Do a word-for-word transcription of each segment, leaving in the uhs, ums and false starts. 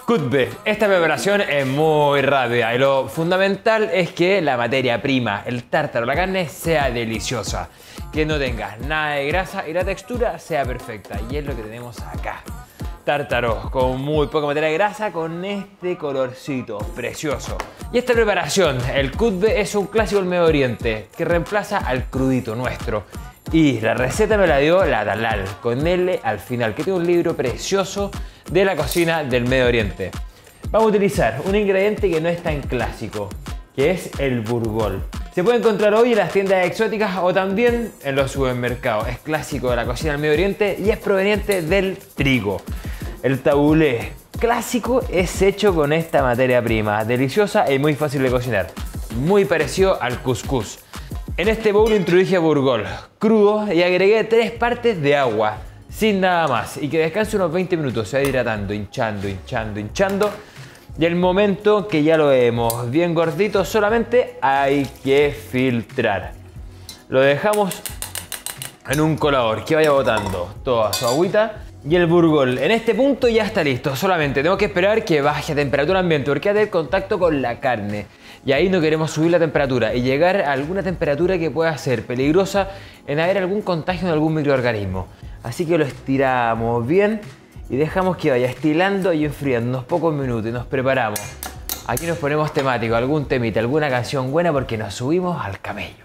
Cutbe. Esta preparación es muy rápida y lo fundamental es que la materia prima, el tártaro, la carne, sea deliciosa. Que no tenga nada de grasa y la textura sea perfecta. Y es lo que tenemos acá. Tártaro con muy poca materia de grasa con este colorcito precioso. Y esta preparación, el cutbe, es un clásico del Medio Oriente que reemplaza al crudito nuestro. Y la receta me la dio la Dalal, con L al final, que tiene un libro precioso de la cocina del Medio Oriente. Vamos a utilizar un ingrediente que no es tan clásico, que es el burgol. Se puede encontrar hoy en las tiendas exóticas o también en los supermercados. Es clásico de la cocina del Medio Oriente y es proveniente del trigo. El tabulé clásico es hecho con esta materia prima, deliciosa y muy fácil de cocinar. Muy parecido al cuscús. En este bowl introduje burgol crudo y agregué tres partes de agua, sin nada más, y que descanse unos veinte minutos, se va hidratando, hinchando, hinchando, hinchando. Y el momento que ya lo vemos bien gordito, solamente hay que filtrar. Lo dejamos en un colador que vaya botando toda su agüita. Y el burgol en este punto ya está listo, solamente tengo que esperar que baje a temperatura ambiente porque va a tener contacto con la carne. Y ahí no queremos subir la temperatura y llegar a alguna temperatura que pueda ser peligrosa en haber algún contagio en algún microorganismo. Así que lo estiramos bien y dejamos que vaya estilando y enfriando unos pocos minutos y nos preparamos. Aquí nos ponemos temático, algún temita, alguna canción buena porque nos subimos al camello.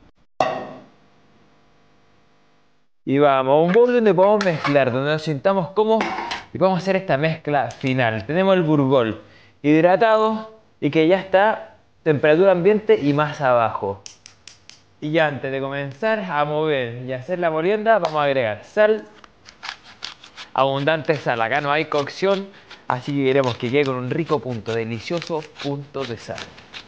Y vamos, a un bowl donde podamos mezclar, donde nos sintamos cómodos y vamos a hacer esta mezcla final. Tenemos el burgol hidratado y que ya está temperatura ambiente y más abajo. Y ya antes de comenzar a mover y hacer la molienda, vamos a agregar sal, abundante sal. Acá no hay cocción, así que queremos que quede con un rico punto, delicioso punto de sal.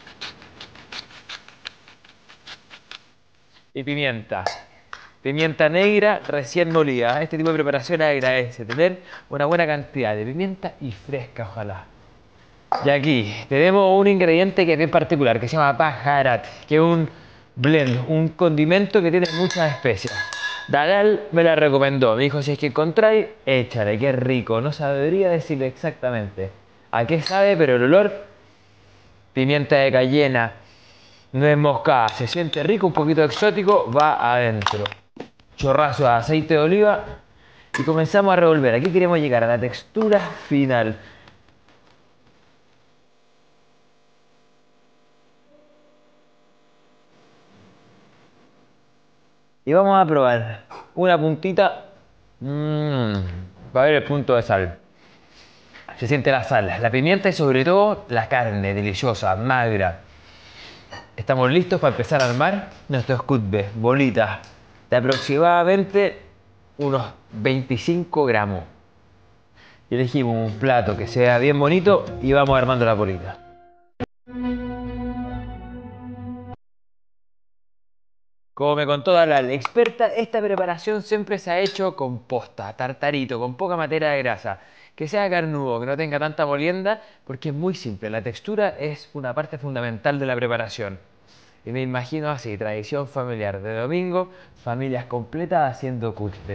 Y pimienta. Pimienta negra recién molida. Este tipo de preparación agradece tener una buena cantidad de pimienta y fresca, ojalá. Y aquí tenemos un ingrediente que es bien particular, que se llama baharat, que es un blend, un condimento que tiene muchas especias. Dalal me la recomendó, me dijo si es que encontráis, échale, qué rico. No sabría decirle exactamente a qué sabe, pero el olor, pimienta de cayena, nuez moscada, se siente rico, un poquito exótico, va adentro. Chorrazo de aceite de oliva y comenzamos a revolver. Aquí queremos llegar a la textura final. Y vamos a probar una puntita mmm, para ver el punto de sal. Se siente la sal, la pimienta y sobre todo la carne deliciosa, magra. Estamos listos para empezar a armar nuestros cutbes, bolitas de aproximadamente unos veinticinco gramos. Y elegimos un plato que sea bien bonito y vamos armando la bolita. Como me contó Dalal, experta, esta preparación siempre se ha hecho con posta, tartarito, con poca materia de grasa. Que sea carnudo, que no tenga tanta molienda, porque es muy simple. La textura es una parte fundamental de la preparación. Y me imagino así, tradición familiar de domingo, familias completas haciendo cutbe.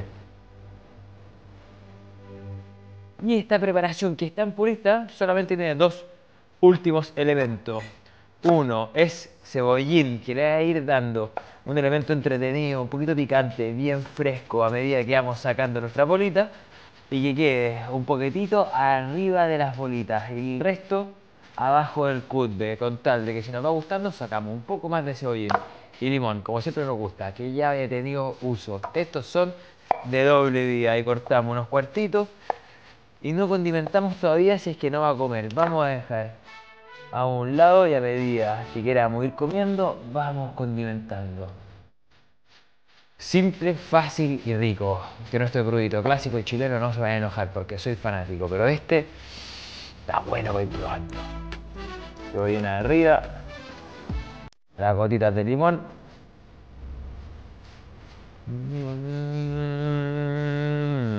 Y esta preparación que es tan purista solamente tiene dos últimos elementos. Uno es cebollín, que le va a ir dando un elemento entretenido, un poquito picante, bien fresco a medida que vamos sacando nuestra bolita. Y que quede un poquitito arriba de las bolitas y el resto abajo del cutbe, con tal de que si nos va gustando sacamos un poco más de cebollín y limón, como siempre nos gusta, que ya haya tenido uso. Estos son de doble vía y cortamos unos cuartitos y no condimentamos todavía si es que no va a comer. Vamos a dejar a un lado y a medida que queramos ir comiendo vamos condimentando. Simple, fácil y rico. Que nuestro crudito clásico y chileno no se vayan a enojar porque soy fanático, pero este está bueno para ir probando. Cebollina de arriba, las gotitas de limón.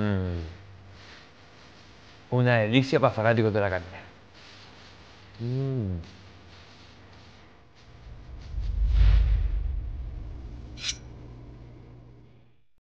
Una delicia para fanáticos de la carne.